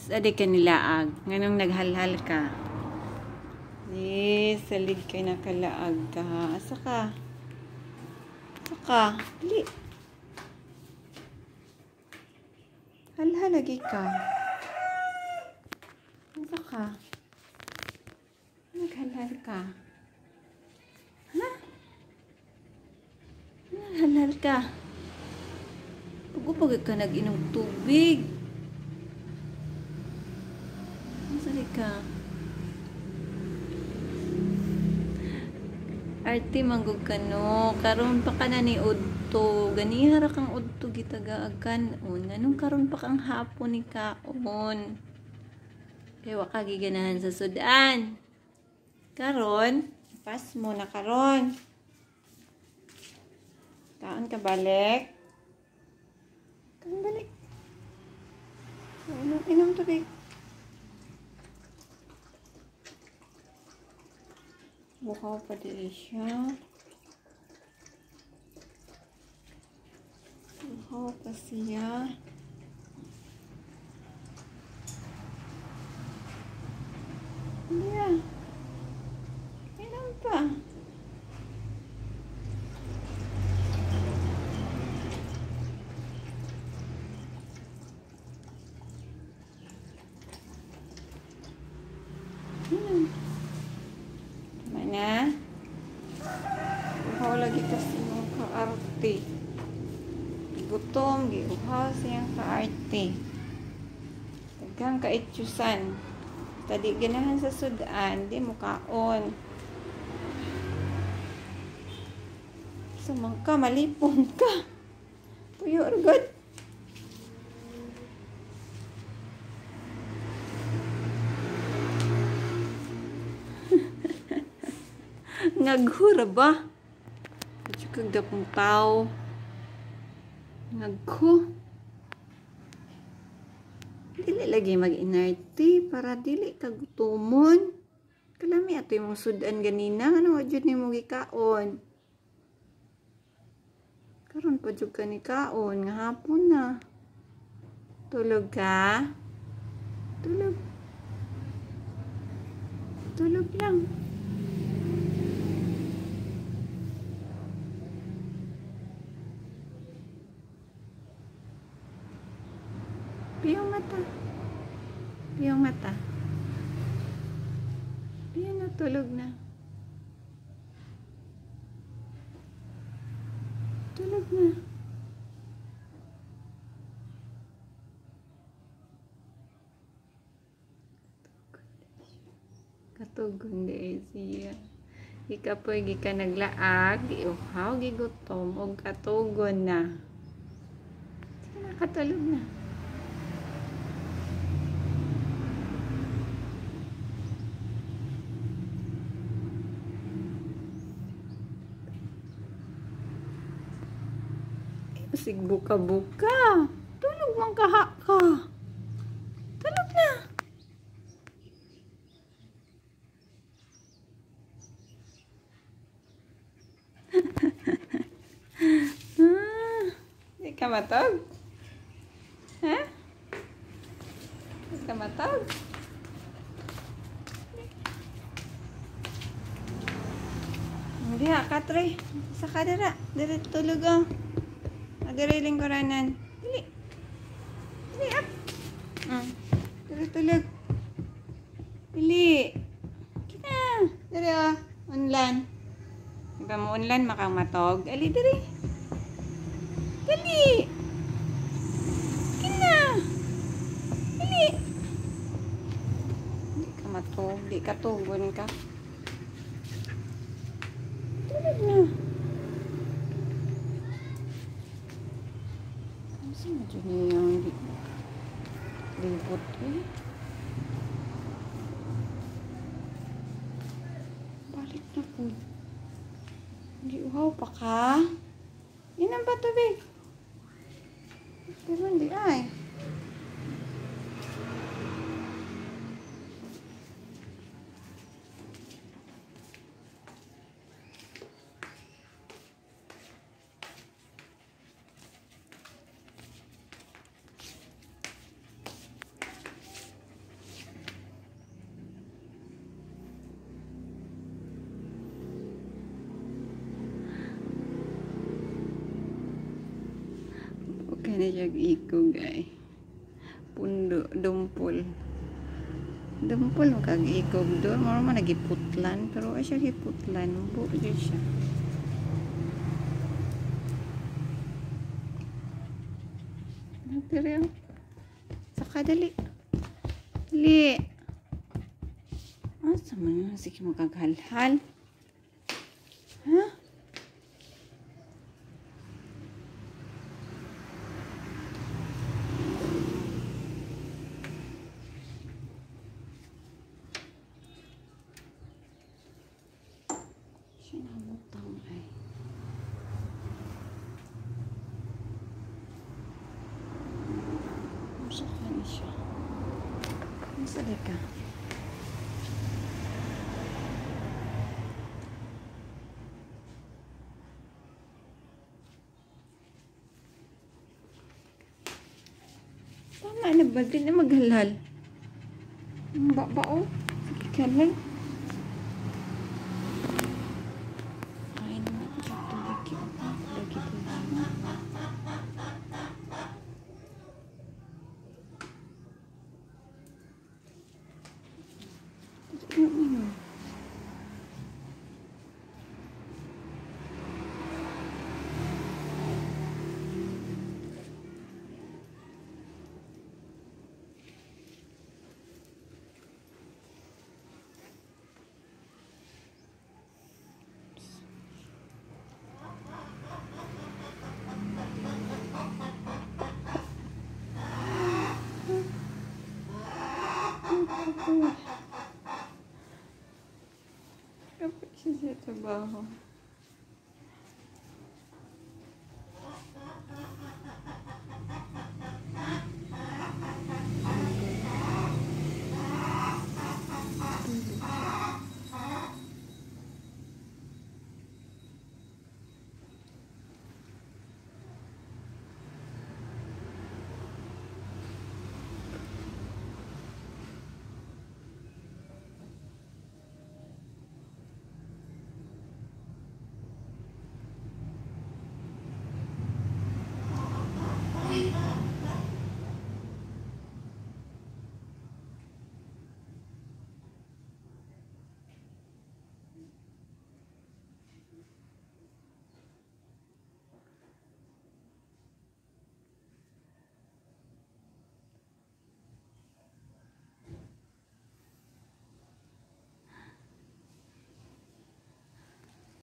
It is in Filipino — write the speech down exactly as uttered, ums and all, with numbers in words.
Sadi ka nilaag. Nganong naghalhal ka? Yes, salig kay nakalaag ka. Asa ka? Asa ka? Dili. Halhal lagi ka. Asa ka? Naghalhal ka. Ha? Naghalhal ka. Pag-upag ka nag-inom tubig. Sali ka. Arte manggog ka no. Karon pa ka na ni udto. Ganihara kang udto gitagaagan. Anong karon pa kang hapon ni kaon. Kaya waka giganahan sa sudan. Karon. Pas mo na karon. Kaon ka balik. Kaon balik. Inom, inom tubig. Bukaw pa din siya. Bukaw pa siya. Yeah. Inom pa. Inom. Na uhaw lagi kasi mong kaarte gutom giuhaw siyang kaarte daghang kaitsusan tadi ganahan sa sudan di mo kaon sumang ka malipong ka tuyo ragod ngaghura ba? At kag dapong tao. Ngagho. Dili lagi mag-inarte para dili kagutomon. Kalami ato yung sudan ganina. Ano wajud ni mo gikaon? Karon pa jud ka ni kaon. Nga hapon na. Tulog ka? Tulog. Tulog lang. Piyong mata. Piyong mata. Piyong natulog na. Tulog na. Katugon di siya. Ikapoy gika naglaag, iuhaw gigutom og katugon na. Sige na, katulog na. Sig buka-buka. Tulog mang kaha ka. Tulog na. ah, di ka matog? Ha? Di ka matog? Hindi ha, Katre. Sa kadara. Dili tulog ah. Adere lingkuranan. Dili. Dili up. Hmm. Dili tulog. Dili. Kita. Dili ah. Unlan. Iba mo unlan makang matog. Ali diri. Dili. Kina. Dili. Di ka matog. Di ka tugon ka. Tulog na. Sino dyan yung libot eh? Balik na po. Hindi uhaw pa ka? Inan ba tubig? Pero hindi ay. Ano siya ikog ay. Pundo, dumpol. Dumpol makag-ikog doon. Mara man nagiputlan. Pero ay siya giputlan. Buo dyan siya. Natiri ang. Saka dali. Dali. Asa man. Sige makaghalhal. Ha? Sinamutang ay. Masakyan siya. Masali ka. Tama na ba? Di na maghalal. Ang ba-bao. Sige ka lang. Kain na ito. Lagi ito. Lagi ito lang. Ano ano? Kapag siya sa trabaho.